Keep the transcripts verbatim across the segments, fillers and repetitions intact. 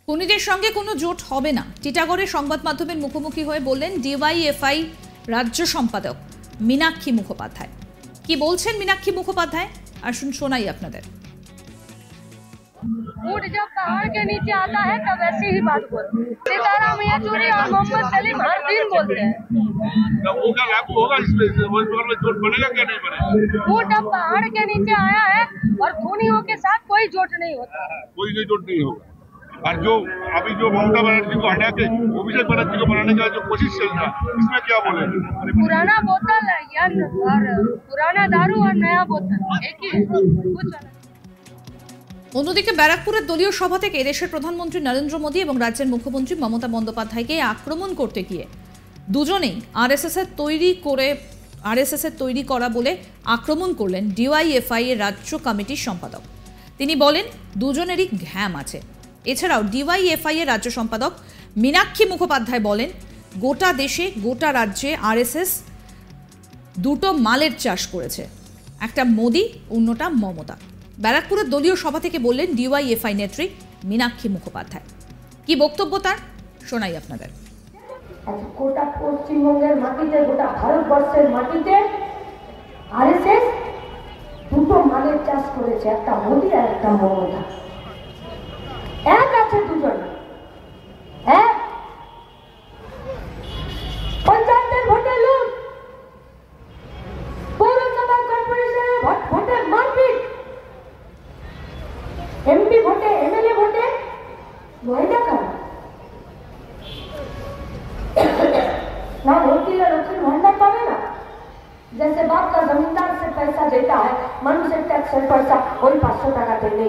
খুনিদের সঙ্গে কোনো জোট হবে না, টিটাগড়ে সংবাদ মাধ্যমের মুখোমুখি হয়ে বললেন ডিওয়াইএফআই রাজ্য সম্পাদক মীনাক্ষী মুখোপাধ্যায়। কি বলছেন মীনাক্ষী মুখোপাধ্যায়, আসুন শোনাই আপনাদের। ऊँट जब पहाड़ के नीचे आता है तब ऐसी ही बात बोलते हैं। सीताराम येचुरी और मोहम्मद सलीम हर दिन बोलते हैं। ऊँट जब पहाड़ के नीचे आया है और खूनियों के साथ कोई जोट नहीं होता, कोई नहीं जोट नहीं होगा। और जो अभी जो ममता बनर्जी को हटा के अभिषेक बनर्जी को बनाने का जो कोशिश चल रहा है, इसमें क्या बोलेंगे? पुराना बोतल या और पुराना दारू और नया बोतल एक ही है, कुछ अलग। অন্যদিকে ব্যারাকপুরের দলীয় সভা থেকে দেশের প্রধানমন্ত্রী নরেন্দ্র মোদী এবং রাজ্যের মুখ্যমন্ত্রী মমতা বন্দ্যোপাধ্যায়কে আক্রমণ করতে গিয়ে দুজনেই আরএসএস এর তৈরি করে আরএসএস এর তৈরি করা বলে আক্রমণ করলেন ডিওয়াইএফআই এর রাজ্য কমিটির সম্পাদক। তিনি বলেন দুজনেরই ঘ্যাম আছে। এছাড়াও ডিওয়াইএফআই এর রাজ্য সম্পাদক মীনাক্ষী মুখোপাধ্যায় বলেন গোটা দেশে গোটা রাজ্যে আরএসএস দুটো মালের চাষ করেছে, একটা মোদী অন্যটা মমতা। ব্যারাকপুরের দলীয় সভা থেকে বললেন ডিওয়াইএফআই নেত্রী মীনাক্ষী মুখোপাধ্যায়। কি বক্তব্য তার, শোনাই আপনাদের। গোটা পশ্চিমবঙ্গের মাটিতে, গোটা ভারতবর্ষের মাটিতে আরএসএস দুটো মালের চাষ করেছে, একটা মোদী আর একটা মমতা। এক আছে দুজন, এক পঞ্চায়েতের ভোটে লুট, পৌরসভা কর্পোরেশনের ভোটে মারপিট, एमपी ভোটে एमएलए ভোটে ওয়াইদা কারা ना वोटी लक्ष्मी भंडार पावे ना, जैसे बाप का जमींदार से पैसा देता है मनुष्य टैक्स से पैसा वही पाँच सौ টাকা देने।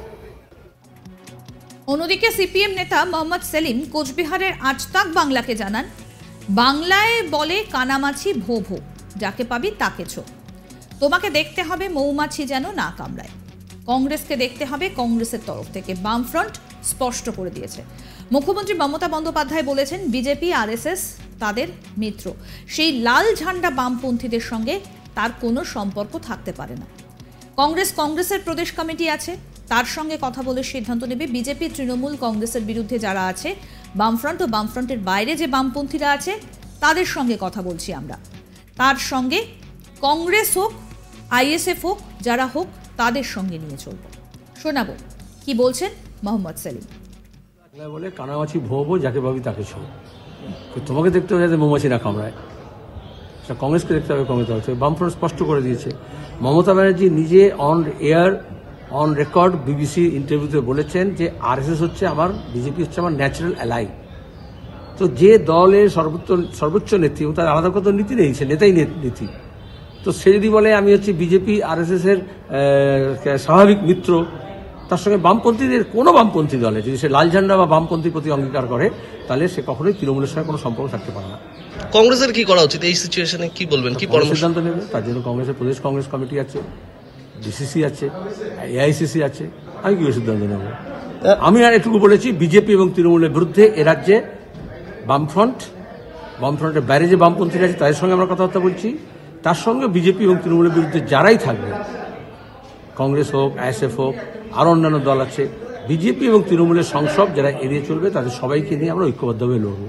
অন্যদিকে সিপিএম নেতা মোহাম্মদ সেলিম কোচবিহারের আজতাক বাংলাকে জানান বাংলায় বলে কানামাছি ভো ভো, যাকে পাবি তাকে ছো, তোমাকে দেখতে হবে মৌমাছি যেন না কামড়ায়। কংগ্রেসকে দেখতে হবে কংগ্রেসের তরফ থেকে, বামফ্রন্ট স্পষ্ট করে দিয়েছে। মুখ্যমন্ত্রী মমতা বন্দ্যোপাধ্যায় বলেছেন বিজেপি আরএসএস তাদের মিত্র, সেই লাল ঝান্ডা বামপন্থীদের সঙ্গে তার কোনো সম্পর্ক থাকতে পারে না। কংগ্রেস কংগ্রেসের প্রদেশ কমিটি আছে, তার সঙ্গে কথা বলে সিদ্ধান্ত নেবে। বিজেপি তৃণমূল কংগ্রেসের বিরুদ্ধে যারা আছে, বামফ্রন্ট ও বামফ্রন্টের বাইরে যে বামপন্থীরা আছে তাদের সঙ্গে কথা বলছি আমরা। তার সঙ্গে কংগ্রেস হোক আইএসএফ হোক যারা হোক তাদের সঙ্গে নিয়ে চলব। শোনাবো কি বলছেন মোহাম্মদ সেলিম। বলে কানামাছি ভোবো, যাকে পাবি তাকে ছো, তোমাকে দেখতে হবে যাতে মৌমাছি না কামড়ায়। কংগ্রেসকে দেখতে হবে কংগ্রেস তরফ থেকে। বামফ্রন্ট স্পষ্ট করে দিয়েছে। মমতা ব্যানার্জি নিজে on air on record BBC ইন্টারভিউতে বলেছেন যে আরএসএস হচ্ছে আমার, বিজেপি হচ্ছে আমার ন্যাচারাল অ্যালাই। তো যে দলের সর্বোচ্চ সর্বোচ্চ নেত্রী, তার আলাদা কত নীতি নেই, সে নেতাই নীতি। তো সে যদি বলে আমি হচ্ছে বিজেপি আরএসএস এর স্বাভাবিক মিত্র, তার সঙ্গে বামপন্থীদের কোনো বামপন্থী দলে যদি সে লাল ঝান্ডা বা বামপন্থীর প্রতি অঙ্গীকার করে, তাহলে সে কখনোই তৃণমূলের সঙ্গে কোনো সম্পর্ক থাকতে পারে না। কংগ্রেসের কি করা উচিত এই সিচুয়েশনে, কি বলবেন, কি পরামর্শ সিদ্ধান্ত নেবে? তার জন্য কংগ্রেসের প্রদেশ কংগ্রেস কমিটি আছে, ডিসিসি আছে, এআইসিসি আছে। আমি কি সিদ্ধান্ত নেব? আমি আর এটুকু বলেছি, বিজেপি এবং তৃণমূলের বিরুদ্ধে এ রাজ্যে বামফ্রন্ট, বামফ্রন্টের বাইরে যে বামপন্থীরা আছে তাদের সঙ্গে আমরা কথাবার্তা বলছি। তার সঙ্গে বিজেপি এবং তৃণমূলের বিরুদ্ধে যারাই থাকবে, কংগ্রেস হোক আইএসএফ হোক আরও অন্যান্য দল আছে, বিজেপি এবং তৃণমূলের সংসদ যারা এড়িয়ে চলবে তাদের সবাইকে নিয়ে আমরা ঐক্যবদ্ধভাবে লড়ব।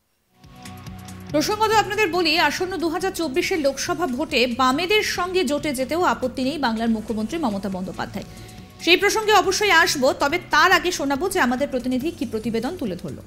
প্রসঙ্গত আপনাদের বলি, আসন্ন দু হাজার চব্বিশের লোকসভা ভোটে বামেদের সঙ্গে জোটে যেতেও আপত্তি নেই বাংলার মুখ্যমন্ত্রী মমতা বন্দ্যোপাধ্যায়। সেই প্রসঙ্গে অবশ্যই আসবো, তবে তার আগে শোনাবো যে আমাদের প্রতিনিধি কি প্রতিবেদন তুলে ধরল।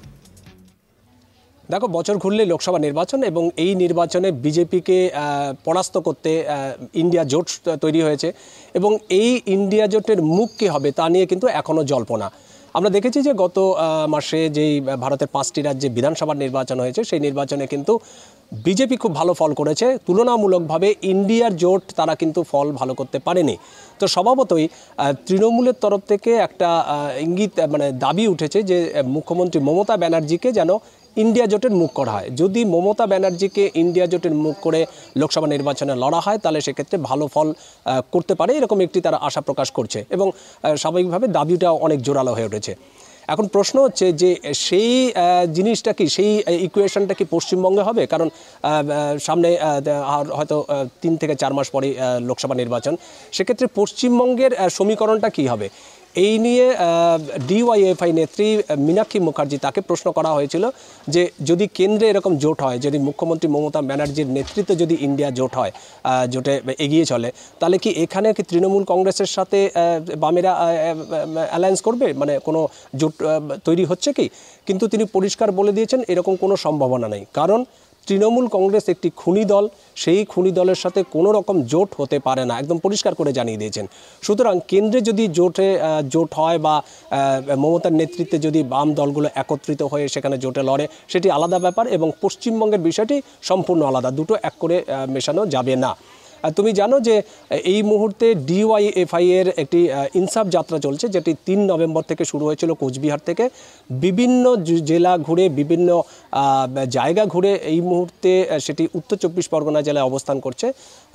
দেখো, বছর ঘুরলে লোকসভা নির্বাচন এবং এই নির্বাচনে বিজেপিকে পরাস্ত করতে ইন্ডিয়া জোট তৈরি হয়েছে এবং এই ইন্ডিয়া জোটের মুখ কী হবে তা নিয়ে কিন্তু এখনও জল্পনা। আমরা দেখেছি যে গত মাসে যেই ভারতের পাঁচটি রাজ্যে বিধানসভার নির্বাচন হয়েছে, সেই নির্বাচনে কিন্তু বিজেপি খুব ভালো ফল করেছে। তুলনামূলকভাবে ইন্ডিয়ার জোট তারা কিন্তু ফল ভালো করতে পারেনি। তো স্বভাবতই তৃণমূলের তরফ থেকে একটা ইঙ্গিত মানে দাবি উঠেছে যে মুখ্যমন্ত্রী মমতা ব্যানার্জিকে যেন ইন্ডিয়া জোটের মুখ করা হয়। যদি মমতা ব্যানার্জিকে ইন্ডিয়া জোটের মুখ করে লোকসভা নির্বাচনে লড়া হয়, তাহলে সেক্ষেত্রে ভালো ফল করতে পারে, এরকম একটি তারা আশা প্রকাশ করছে এবং স্বাভাবিকভাবে দাবিটা অনেক জোরালো হয়ে উঠেছে। এখন প্রশ্ন হচ্ছে যে সেই জিনিসটা কি, সেই ইকুয়েশনটা কি পশ্চিমবঙ্গে হবে? কারণ সামনে হয়তো তিন থেকে চার মাস পরে লোকসভা নির্বাচন, সেক্ষেত্রে পশ্চিমবঙ্গের সমীকরণটা কি হবে? এই নিয়ে ডিওয়াইএফআই নেত্রী মীনাক্ষী মুখার্জি তাকে প্রশ্ন করা হয়েছিল যে যদি কেন্দ্রে এরকম জোট হয়, যদি মুখ্যমন্ত্রী মমতা ব্যানার্জির নেতৃত্বে যদি ইন্ডিয়া জোট হয়, জোটে এগিয়ে চলে, তাহলে কি এখানে কি তৃণমূল কংগ্রেসের সাথে বামেরা অ্যালায়েন্স করবে, মানে কোনো জোট তৈরি হচ্ছে কি? কিন্তু তিনি পরিষ্কার বলে দিয়েছেন এরকম কোনো সম্ভাবনা নেই, কারণ তৃণমূল কংগ্রেস একটি খুনি দল, সেই খুনি দলের সাথে কোনো রকম জোট হতে পারে না, একদম পরিষ্কার করে জানিয়ে দিয়েছেন। সুতরাং কেন্দ্রে যদি জোটে জোট হয় বা মমতার নেতৃত্বে যদি বাম দলগুলো একত্রিত হয়ে সেখানে জোটে লড়ে, সেটি আলাদা ব্যাপার, এবং পশ্চিমবঙ্গের বিষয়টি সম্পূর্ণ আলাদা, দুটো এক করে মেশানো যাবে না। তুমি জানো যে এই মুহূর্তে ডিওয়াইএফআই এর একটি ইনসাফ যাত্রা চলছে, যেটি তিন নভেম্বর থেকে শুরু হয়েছিল কোচবিহার থেকে, বিভিন্ন জেলা ঘুরে, বিভিন্ন জায়গা ঘুরে এই মুহূর্তে সেটি উত্তর চব্বিশ পরগনা জেলায় অবস্থান করছে।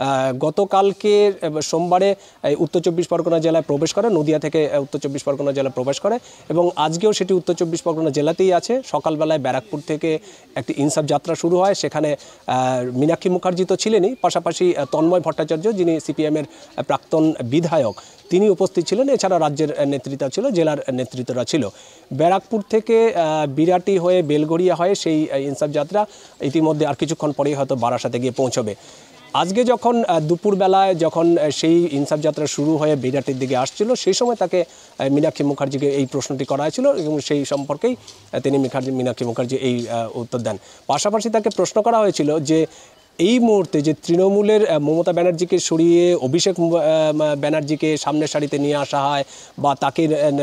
গতকালকে সোমবারে উত্তর চব্বিশ পরগনা জেলায় প্রবেশ করে, নদিয়া থেকে উত্তর চব্বিশ পরগনা জেলায় প্রবেশ করে, এবং আজকেও সেটি উত্তর চব্বিশ পরগনা জেলাতেই আছে। সকালবেলায় ব্যারাকপুর থেকে একটি ইনসাফ যাত্রা শুরু হয়, সেখানে মীনাক্ষী মুখার্জি তো ছিলেনই, পাশাপাশি তন্ময় ভট্টাচার্য, যিনি সিপিএমের প্রাক্তন বিধায়ক, তিনি উপস্থিত ছিলেন। এছাড়া রাজ্যের নেতৃত্ব ছিল, জেলার নেতৃত্বরা ছিল। ব্যারাকপুর থেকে বিরাটি হয়ে বেলগড়িয়া হয়ে সেই ইনসাফ যাত্রা ইতিমধ্যে আর কিছুক্ষণ পরেই হয়তো বারাসাতে গিয়ে পৌঁছবে। আজকে যখন দুপুরবেলায় যখন সেই ইনসাফ যাত্রা শুরু হয়ে বিরাটির দিকে আসছিল, সেই সময় তাকে মীনাক্ষী মুখার্জিকে এই প্রশ্নটি করা হয়েছিল, এবং সেই সম্পর্কেই তিনি মীনাক্ষী মুখার্জি এই উত্তর দেন। পাশাপাশি তাকে প্রশ্ন করা হয়েছিল যে এই মুহূর্তে যে তৃণমূলের মমতা ব্যানার্জিকে সরিয়ে অভিষেক ব্যানার্জিকে সামনের সারিতে নিয়ে আসা হয়, বা তাকে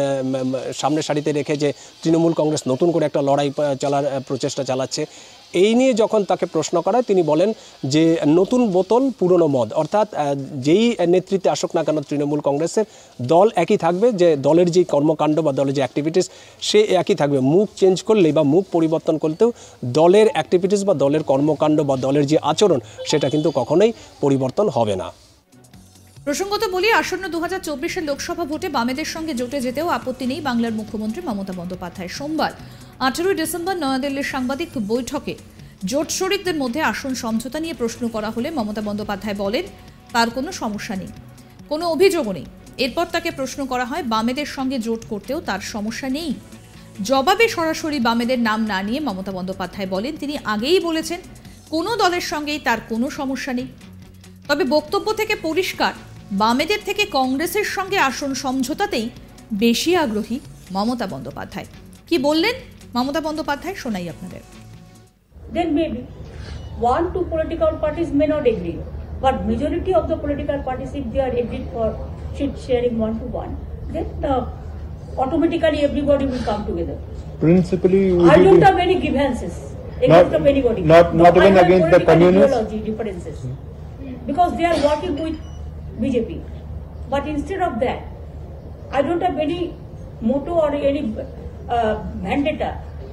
সামনের সারিতে রেখে যে তৃণমূল কংগ্রেস নতুন করে একটা লড়াই চালার প্রচেষ্টা চালাচ্ছে, এই নিয়ে যখন তাকে প্রশ্ন করা হয়, তিনি বলেন যে নতুন বোতল পুরনো মদ, অর্থাৎ যেই নেতৃত্বে আসুক না কেন তৃণমূল কংগ্রেসের দল একই থাকবে, যে দলের যে কর্মকাণ্ড বা দলের যে অ্যাক্টিভিটিস সে একই থাকবে। মুখ চেঞ্জ করলেই বা মুখ পরিবর্তন করতেও দলের অ্যাক্টিভিটিস বা দলের কর্মকাণ্ড বা দলের যে আচরণ সেটা কিন্তু কখনোই পরিবর্তন হবে না। প্রসঙ্গত বলি, আসন্ন দু হাজার চব্বিশের লোকসভা ভোটে বামেদের সঙ্গে জোটে যেতেও আপত্তি নেই বাংলার মুখ্যমন্ত্রী মমতা বন্দ্যোপাধ্যায়। সোমবার আঠেরোই ডিসেম্বর নয়াদিল্লির সাংবাদিক বৈঠকে জোট শরিকদের মধ্যে আসন সমঝোতা নিয়ে প্রশ্ন করা হলে মমতা বন্দ্যোপাধ্যায় বলেন তার কোনো সমস্যা নেই, কোনো অভিযোগও নেই। এরপর তাকে প্রশ্ন করা হয় বামেদের সঙ্গে জোট করতেও তার সমস্যা নেই। জবাবে সরাসরি বামেদের নাম না নিয়ে মমতা বন্দ্যোপাধ্যায় বলেন তিনি আগেই বলেছেন কোনো দলের সঙ্গেই তার কোনো সমস্যা নেই। তবে বক্তব্য থেকে পরিষ্কার, বামেদের থেকে কংগ্রেসের সঙ্গে আসন সমঝোতাতেই বেশি আগ্রহী মমতা বন্দ্যোপাধ্যায়। কি বললেন মমতা বন্দ্যোপাধ্যায়, শোনাই আপনাদের। Then maybe one two political parties may not agree, but majority of the political parties, if they are agreed for seat sharing one to one, then uh, automatically everybody will come together. Principally, I don't have any grievances against of anybody. Not not no, even against the communists. Ideology differences, because they are working with B J P. But instead of that, I don't have any motto or any uh, vendetta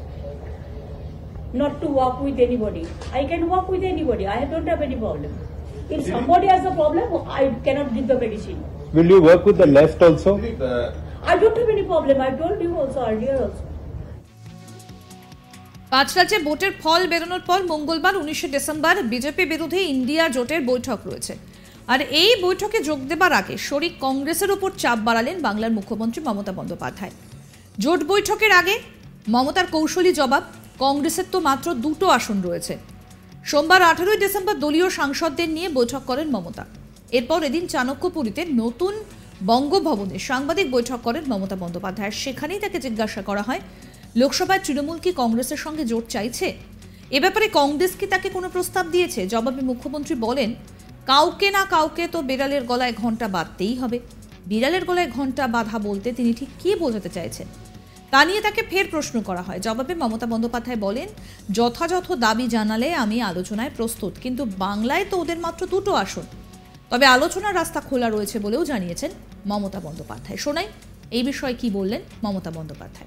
not to work with anybody. I can work with anybody. I don't have any problem. If somebody has a problem, I cannot give the medicine. Will you work with the left also? I don't have any problem. I told you also earlier also. পাঁচ রাজ্যে ভোটের ফল বেরোনোর পর মঙ্গলবার উনিশে December BJP বিরোধী India জোটের বৈঠক রয়েছে। আর এই বৈঠকে যোগ দেবার আগে শরিক কংগ্রেসের উপর চাপ বাড়ালেন বাংলার মুখ্যমন্ত্রী মমতা বন্দ্যোপাধ্যায়। জোট বৈঠকের আগে মমতার কৌশলী জবাব, কংগ্রেসের তো মাত্র দুটো আসন রয়েছে। সোমবার আঠারোই ডিসেম্বর দলীয় সাংসদদের নিয়ে বৈঠক করেন মমতা। এরপর এদিন চাণক্যপুরীতে নতুন বঙ্গভবনে সাংবাদিক বৈঠক করেন মমতা বন্দ্যোপাধ্যায়। সেখানেই তাকে জিজ্ঞাসা করা হয় লোকসভায় তৃণমূল কি কংগ্রেসের সঙ্গে জোট চাইছে, এ ব্যাপারে কংগ্রেস কি তাকে কোনো প্রস্তাব দিয়েছে। জবাবে মুখ্যমন্ত্রী বলেন কাউকে না কাউকে তো বিড়ালের গলায় ঘণ্টা বাঁধতেই হবে। বিড়ালের গলায় ঘণ্টা বাঁধা বলতে তিনি ঠিক কী বোঝাতে চাইছেন তা নিয়ে তাকে ফের প্রশ্ন করা হয়। জবাবে মমতা বন্দ্যোপাধ্যায় বলেন যথাযথ দাবি জানালে আমি আলোচনায় প্রস্তুত, কিন্তু বাংলায় তো ওদের মাত্র দুটো আসন। তবে আলোচনার রাস্তা খোলা রয়েছে বলেও জানিয়েছেন মমতা বন্দ্যোপাধ্যায়। শোনাই এই বিষয়ে কি বললেন Mamata Bandyopadhyay.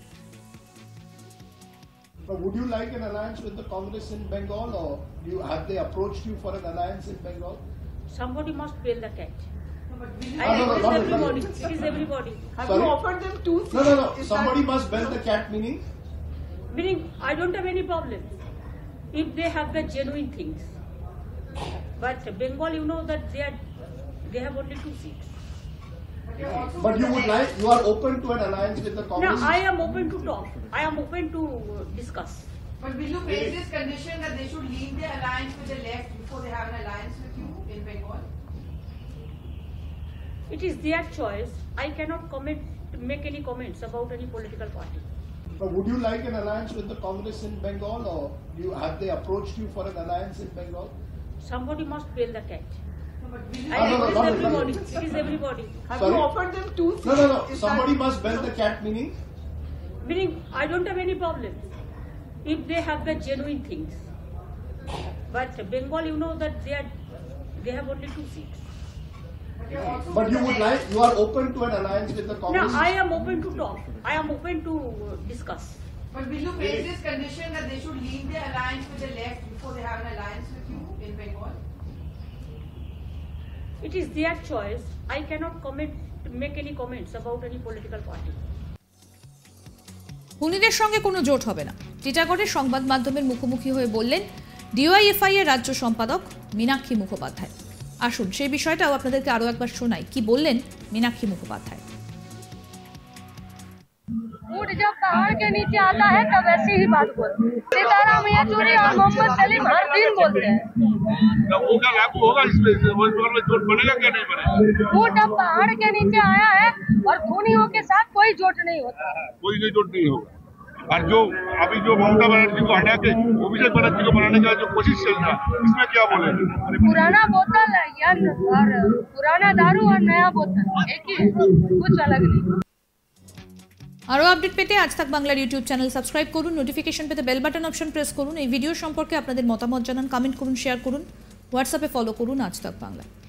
But would you like an alliance with the Congress in Bengal, or do you, have they approached you for an alliance in Bengal? Somebody must bail the cat. No, I no, no, it is no, no, everybody. no. It is everybody. Have Sorry? you offered them two seats? No, no, no. Is Somebody that... must bail the cat, meaning? Meaning, I don't have any problem if they have the genuine things. But Bengal, you know that they are, they have only two seats. But you would like, you are open to an alliance with the No, Congress? I am open to talk. I am open to uh, discuss. But will you face this condition that they should leave their alliance with the left before they have an alliance with you in Bengal? It is their choice. I cannot comment, make any comments about any political party. But would you like an alliance with the Congress in Bengal, or do you, have they approached you for an alliance in Bengal? Somebody must bail the cat. No, but will you I Ah, no, it no, is not everybody. everybody. It is everybody. have Sorry? you offered them two seats? No, no, no. Is Somebody that- must bend the cat, meaning? Meaning, I don't have any problem if they have the genuine things. But Bengal, you know that they are, they have only two seats. But you would like, you are open to an alliance with the No, Congress? I am open to talk. I am open to uh, discuss. But will you face this condition that they should leave their alliance with the left before they have an alliance with you in Bengal? It is their choice. I cannot comment, make any comments about any political party. খুনিদের সঙ্গে কোনো জোট হবে না, টিটাগড়ের সংবাদ মাধ্যমের মুখোমুখি হয়ে বললেন ডিওয়াইএফআই এর রাজ্য সম্পাদক মীনাক্ষী মুখোপাধ্যায়। আসুন সেই বিষয়টাও আপনাদেরকে আরো একবার শোনাই কি বললেন মীনাক্ষী মুখোপাধ্যায়। ऊंट जब पहाड़ के नीचे आता है तब ऐसी ही बात बोलते हैं। सीताराम येचुरी और मोहम्मद सलीम हर दिन बोलते हैं। तो वो क्या लागू होगा इसमें, वेस्ट बंगाल में जोट बनेगा क्या नहीं बनेगा? ऊंट जब पहाड़ के नीचे आया है और खूनियों के साथ कोई जोट नहीं होता। कोई नहीं जोट नहीं होगा। और जो अभी जो ममता बनर्जी को हटा के अभिषेक बनर्जी को बनाने का जो कोशिश चल रहा है, इसमें क्या बोलेंगे? पुराना बोतल या और पुराना दारू और नया बोतल एक ही है, कुछ अलग नहीं। আরও আপডেট পেতে আজ তাক বাংলার ইউটিউব চ্যানেল সাবস্ক্রাইব করুন, নোটিফিকেশন পেতে বেল বাটন অপশন প্রেস করুন। এই ভিডিও সম্পর্কে আপনাদের মতামত জানান, কমেন্ট করুন, শেয়ার করুন, হোয়াটসঅ্যাপে ফলো করুন আজ তাক বাংলা।